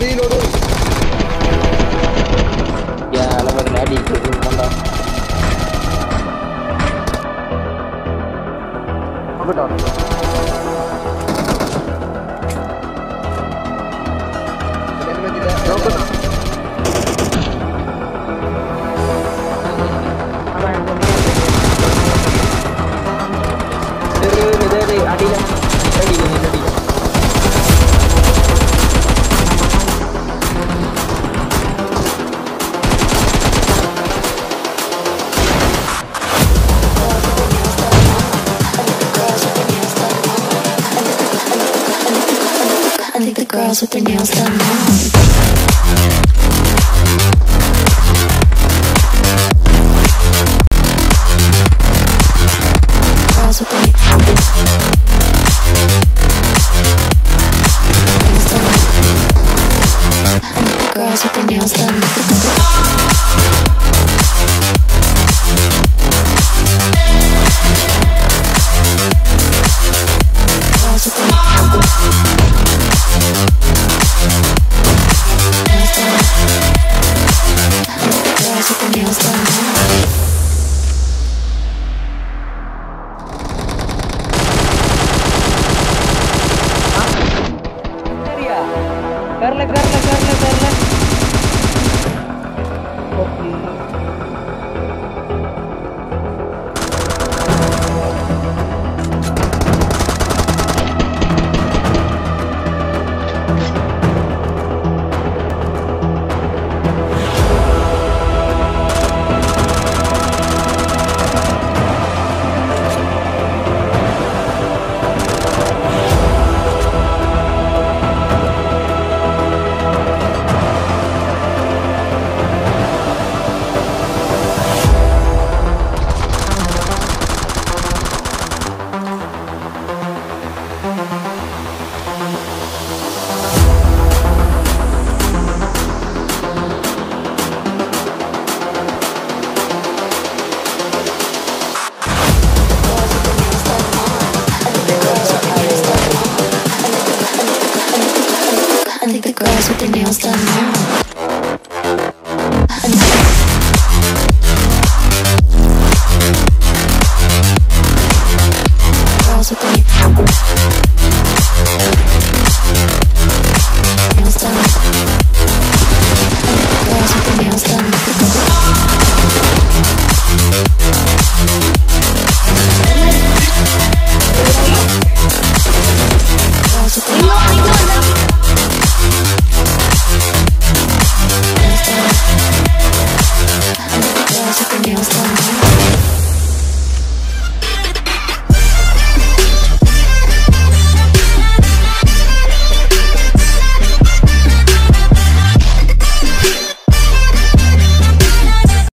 Reload. Ya, nomor tadi itu mantap. Apa dah? I think the girls with their nails done now. Girls with their nails done. I think the girls with their nails done. Girls with their nails done. कर ले I think the girls with their nails done now.